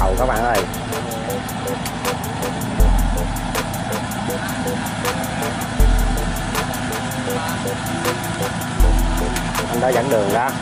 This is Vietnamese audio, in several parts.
cầu các bạn ơi. Anh đó dẫn đường đó.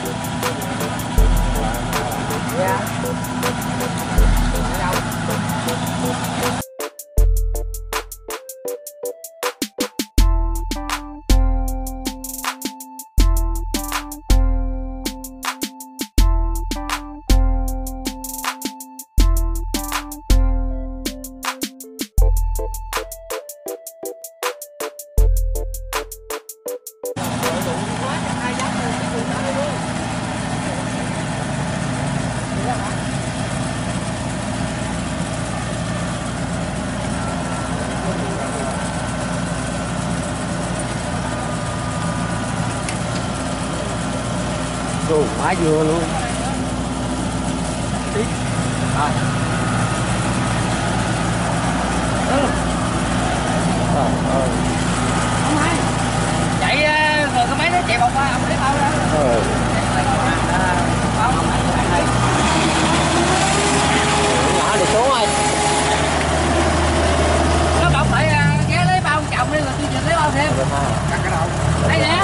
Đồ quá dưa luôn. Tí. À. Ông hai. Chạy rồi cái máy nó chạy vòng qua ông lấy bao ra. Bao ông này. Nhỏ đi xuống ơi. Nó bảo phải ghé lấy bao chồng đi rồi tôi lấy bao thêm. Cắt cái đầu. Đây nè.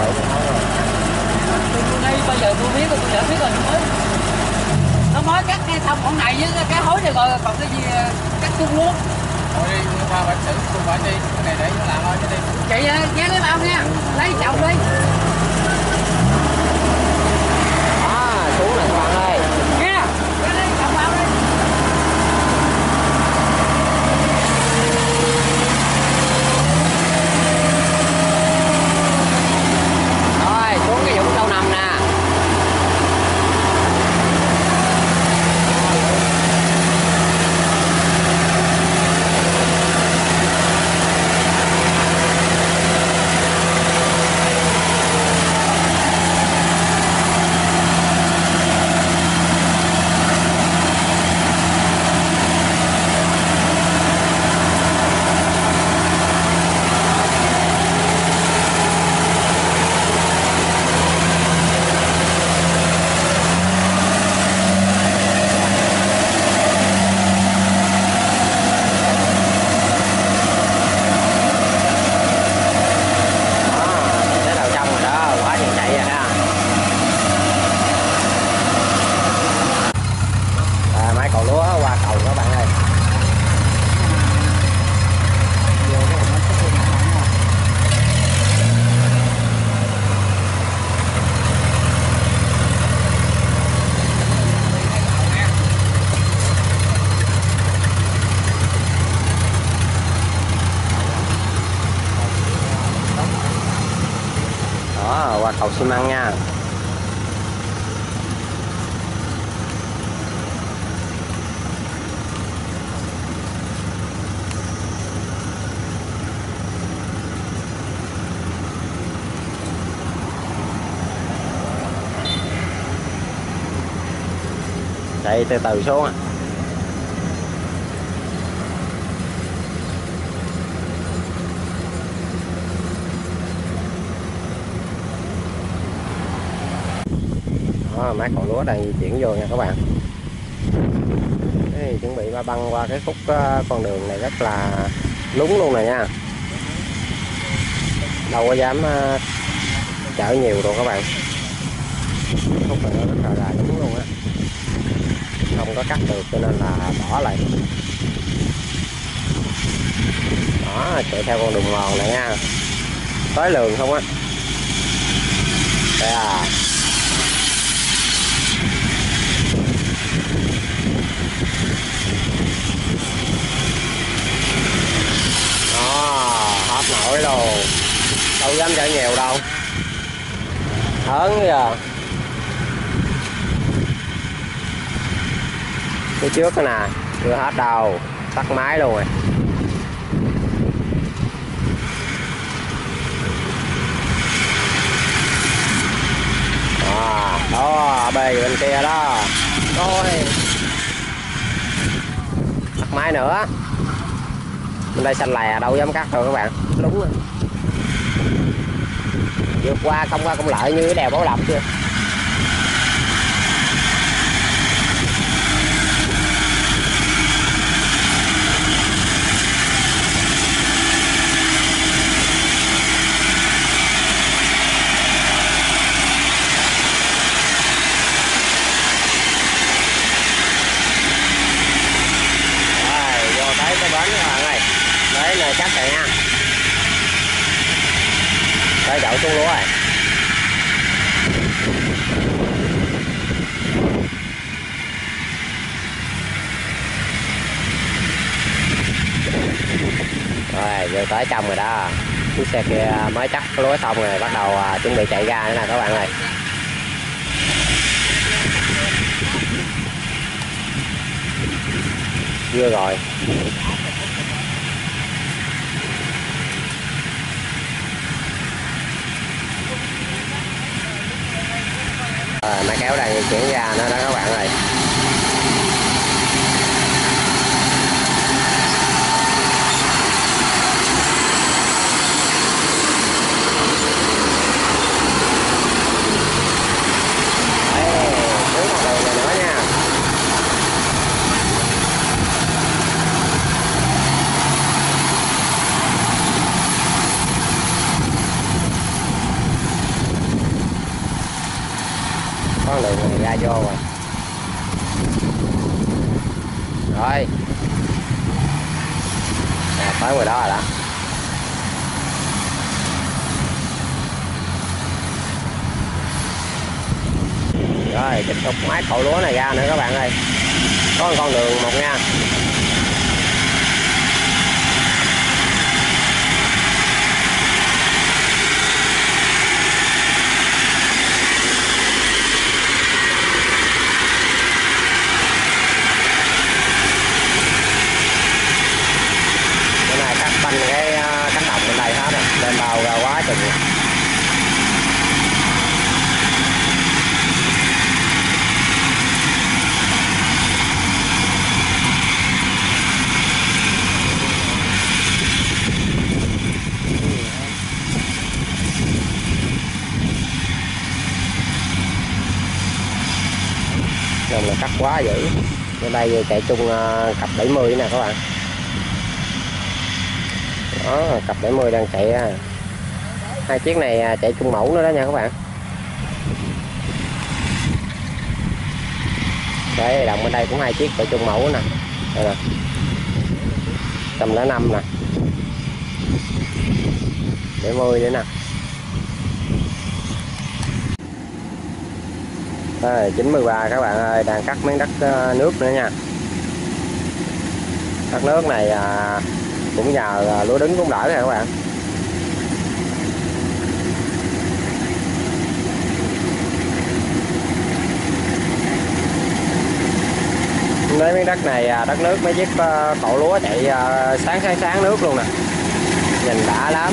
Đây bây giờ tôi biết rồi, tôi đã biết rồi nó mới cắt ngay xong con này với cái hối này rồi còn cái gì cắt chung luôn. Thôi đi qua bệnh xử tôi phải đi cái này để nó làm thôi chứ đi. Chị ghé lấy bao nha, lấy chồng đi. Xuống này các bạn ơi. Nghe, ghé lấy chồng bao đi. Rồi xuống cái vũng sâu nằm nè. Qua cầu xi măng nha. Chạy từ từ xuống à. Máy còn lúa đang di chuyển vô nha các bạn. Thì chuẩn bị băng qua cái khúc con đường này rất là lúng luôn này nha. Đâu có dám chở nhiều đâu các bạn. Khúc này nó rất là lúng luôn á. Không có cắt được cho nên là bỏ lại. Đó, chạy theo con đường mòn này nha. Tới lường không á. Đây à. Hết nổi luôn. Đâu dám chạy nhiều đâu. Hớn kìa. Phía trước cái nè, chưa hết đâu. Tắt máy luôn rồi. Đó, bê bên kia đó. Thôi. Tắt máy nữa. Bên đây xanh lè đâu dám cắt rồi các bạn. Đúng rồi. Vượt qua công lợi như cái đèo Bảo Lộc chưa. tới chậu xuống lúa rồi. Rồi vô tới trong rồi đó. Chiếc xe kia mới chắc lúa xong rồi bắt đầu chuẩn bị chạy ra nữa nè các bạn ơi. Vừa rồi. Máy kéo đang chuyển ra nữa đó các bạn ơi. Con đường này ra vô rồi. Rồi. Tới ngoài đó rồi đó. Rồi tiếp tục máy cậu lúa này ra nữa các bạn ơi. Có một con đường một nha. Banh cái cánh đồng bên đây hết rồi, lên bao ra quá chừng. Nên là cắt quá dữ. Bên đây chạy chung cặp 70 nè các bạn. Đó, cặp 70 đang chạy ra. Hai chiếc này chạy chung mẫu nữa đó nha các bạn. Đấy, đồng bên đây cũng hai chiếc chạy chung mẫu nè. Đây nè. 105 nè. 70 nữa nè. Đây, 93 các bạn ơi, đang cắt miếng đất nước nữa nha. Đất nước này cũng nhờ lúa đứng cũng đỡ rồi các bạn. Lấy miếng đất này đất nước mấy chiếc cậu lúa chạy sáng nước luôn nè, nhìn đã lắm.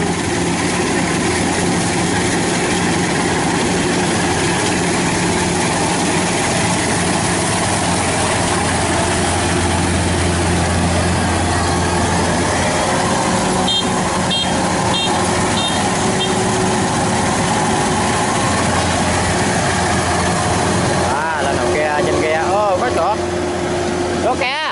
Lên đầu kia trên kia, có chỗ lúa cá.